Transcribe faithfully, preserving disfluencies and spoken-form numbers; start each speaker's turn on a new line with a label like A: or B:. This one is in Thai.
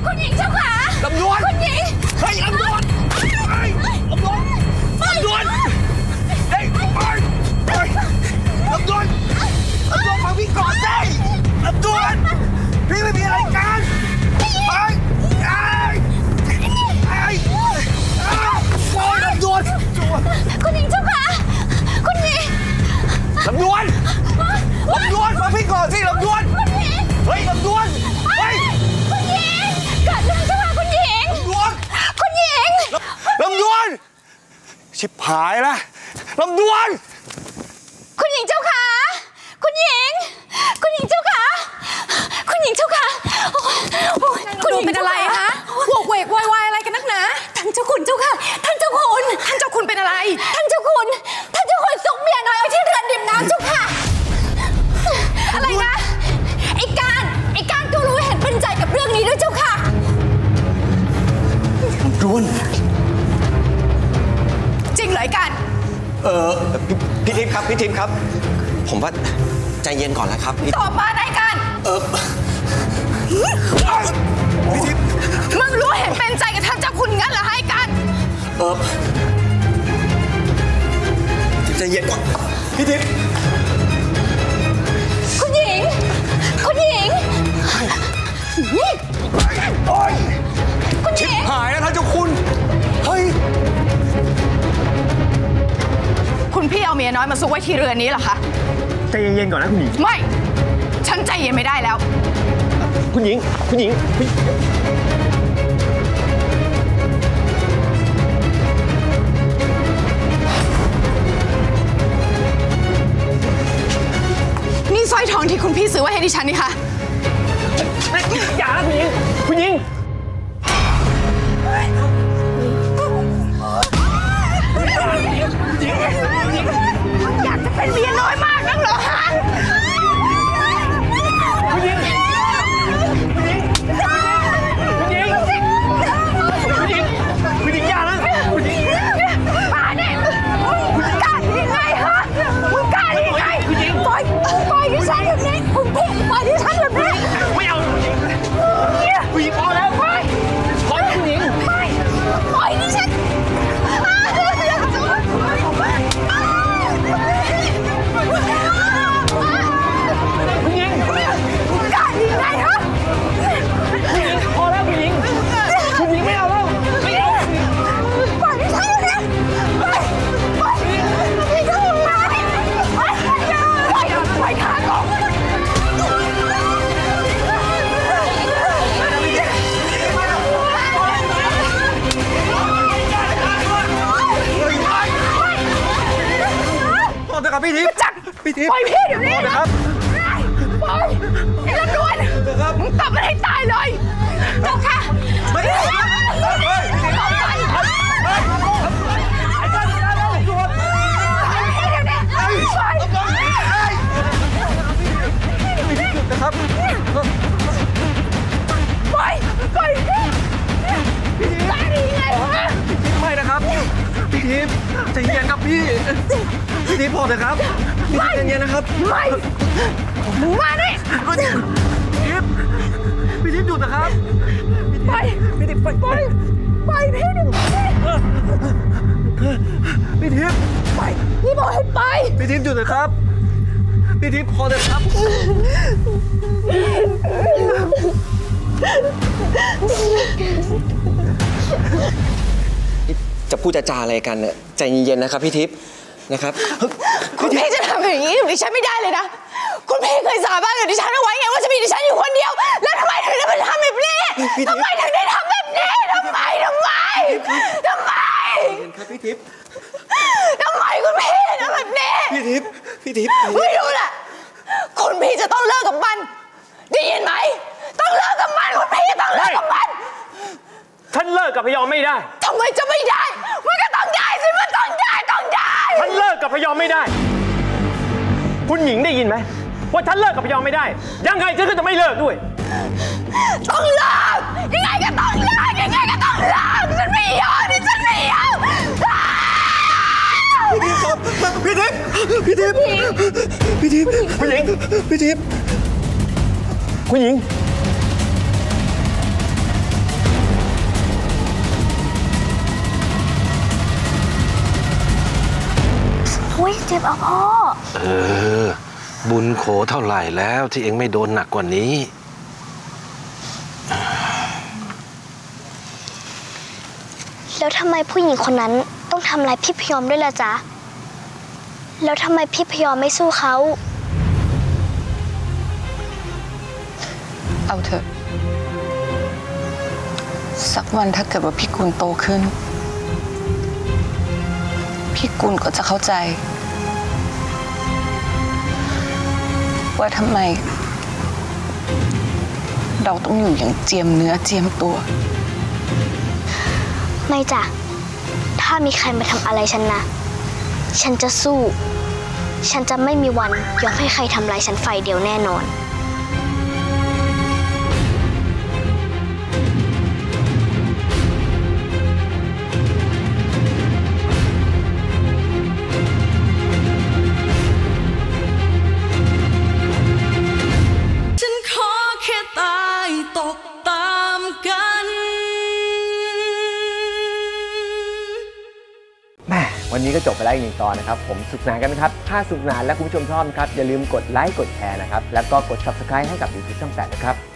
A: คุณหญิงเจ้าค่ะ
B: ลำดวน
A: คุณหญิง
B: เฮ้ยลำดวนเฮ้ยลำดวนลำดวนเฮ้ยไปไปลำดวนลำดวนฟังพี่ก่อนสิลำดวนพี่ไม่มีอะไรกันไปไอ้ไอ้โอ้ยลำดวน
A: คุณหญิงเจ้าค่ะคุณหญิง
B: ลำดวนลำดวนฟังพี่ก่อนสิลำดวนเฮ้ยลำดวนเฮ้ย
A: คุณหญิงเกิดเรื่องเจ้าค่ะคุณหญิง
B: ลำดวน
A: คุณหญิง
B: ลำดวนชิบหายละลำดวน
A: คุณหญิงเจ้าค่ะคุณหญิงคุณหญิงเจ้าค่ะคุณหญิงเจ้าค่ะ
C: คุณหญิงเป็นอะไรคะหวกเวกวายวายอะไรกันนักหนา
A: ท่านเจ้าคุณเจ้าค่ะท่านเจ้าคุณ
C: ท่านเจ้าคุณเป็นอะไร
A: ท่านเจ้าคุณท่านเจ้าคุณซุกเมียน้อยไว้ที่เรือนริมน้ำเจ้าค่ะอะไรนะไอ้การไอ้การก็รู้เห็นเป็นใจกับเรื่องนี้ด้วยเจ้าค่ะ
B: ดวน
C: จริงเหรอไอ้การ
B: เออพี่ทิพย์ครับพี่ทิพย์ครับผมว่าใจเย็นก่อนแล้วครับ
C: ตอบมาไอ้การ
B: เออพี่ทิพย์
C: มึงรู้เห็นเป็นใจกับท่านเจ้าคุณงั้นเหรอไอ้การ
B: เออใจเย็นก่อนพี่ทิพย์
A: คุณหญิงคุณหญิงนี่
B: โอ๊ย
A: คุณหญิง
B: หายแล้วท่านเจ้าคุณเฮ้ย
C: คุณพี่เอาเมียน้อยมาซุกไว้ที่เรือนนี้เหรอคะ
B: ใจเย็นๆก่อนนะคุณหญิง
C: ไม่ฉันใจเย็นไม่ได้แล้ว
B: คุณหญิงคุณหญิง
C: นี่สร้อยทองที่คุณพี่ซื้อไว้ให้ดิฉันนี่ค่ะ
B: อย่านะคุณหญิงคุณหญิง
C: อยากจะเป็นเมียน้อยมากนักเหรอฮะ
B: คุณหญิงคุณหญิงคุณหญิงคุณหญิงคุณหญิงอย่านะคุณหญิง
C: มาเนี่ยคุณกล้าได้ยังไงฮะคุณกล้าได้ยังไงปล่อยปล่อยดิฉันแบบนี้คุณพี่ปล่อยดิฉันแบบนี้
B: ไม่เอาคุณหญิงคุณหญิงพอแล้วไปพอแล้วคุณหญิง
C: ไม่ปล่อยดิฉัน
B: คุณหญิง
C: คุณกล้าได้ยังไงฮะ
B: คุณหญิงพอแล้วคุณหญิงคุณหญิงไม่เอาแล้วไม่เอา
C: ปล่อยดิฉันเลยปล่อยปล่อยดิฉันเลยปล่อยปล่อยปล่อยขาก่อน
B: พอเถอะครับพี่ทิพย์
C: จัก
B: พี่ทิพย์
C: ปล่อยพี่เดี๋ยวนี้
B: นะครับ
C: ปล่อยไอ้ลำดวนมึงตบมันให้ตายเลยเจ้าค่ะ
B: ไม่ได้เฮ้ยพี่ทิพย์เฮ้ยเฮ้ยไอ้เจ้าอย่าแล้วหยุด
C: พี่เดี๋ยวนี้ปล่อย
B: พี่ทิพย์หยุดนะครับ
C: ปล่อยปล่อยพี่พี่ทิพย์ได้ยังไงวะ
B: พี่ทิพย์ไม่นะครับพี่ทิพย์ใจเย็นครับพี่พี่ทิพย์พอเถอะครับพี่ทิพย์ใจเย็นนะครับ
C: ไม่มึงมาดิ
B: พี่ทิพย์พี่ทิพย์หยุดนะครับ
C: ไป
B: พี่ทิพย์ไป
C: ไปไปพี่หนึ่ง
B: พี่ทิพย์
C: ไปพี่บอกให้ไป
B: พี่ทิพย์หยุดนะครับพี่ทิพย์พอเถอะครับจะพูดจะจาอะไรกันเนี่ยใจเย็นๆนะครับพี่ทิพย์นะครับ
C: คุณพี่จะทำอย่างนี้กับดิฉันไม่ได้เลยนะคุณพี่เคยสาบานกับดิฉันเอาไว้ไงว่าจะมีดิฉันอยู่คนเดียวแล้วทำไมถึงได้มาทำแบบนี้ทำไมถึงได้ทำแบบนี้ทำไมทำไมทำไม
B: ครับพี่ทิพย์
C: ทำไมคุณพี่ทำแบบนี้
B: พี่ทิพย์พี่ทิพย์
C: ไม่รู้แหละคุณพี่จะต้องเลิกกับมันได้ยินไหมต้องเลิกกับมันคุณพี่ต้องเลิกกับมัน
D: ฉันเลิกกับพยอมไม่ได้
C: ทำไมจะไม่ได้มันก็ต้องได้สิมันต้องได้ต้องได้
D: ฉันเลิกกับพยอมไม่ได้คุณหญิงได้ยินไหมว่าฉันเลิกกับพยอมไม่ได้ยังไงฉันก็จะไม่เลิกด้วย
C: ต้องเลิกยังไงก็ต้องเลิกยังไงก็ต้องเลิกฉันไม่ยอมฉันไม่ยอม
B: พี่ทิพย์พี่ทิพย์พี่ทิพย์พี่ทิพย์พี่ทิพย์พี่ทิพย์คุณหญิง
A: เจ็บอ่ะพ่อ
E: เออบุญโขเท่าไหร่แล้วที่เองไม่โดนหนักกว่านี้
F: แล้วทำไมผู้หญิงคนนั้นต้องทำร้ายพี่พยอมด้วยล่ะจ๊ะแล้วทำไมพี่พยอมไม่สู้เขา
C: เอาเถอะสักวันถ้าเกิดว่าพี่กุลโตขึ้นพี่กุลก็จะเข้าใจว่าทำไมเราต้องอยู่อย่างเจียมเนื้อเจียมตัว
F: ไม่จ้ะถ้ามีใครมาทำอะไรฉันนะฉันจะสู้ฉันจะไม่มีวันยอมให้ใครทำร้ายฉันฝ่ายเดียวแน่นอน
D: วันนี้ก็จบไปแล้วอีกหนึ่งตอนนะครับผมสุขสนานกันไหมครับถ้าสุขสนานและคุณผู้ชมชอบนะครับอย่าลืมกดไลค์กดแชร์นะครับแล้วก็กด ซับสไครบ์ ให้กับ ยูทูบ ช่องแปดนะครับ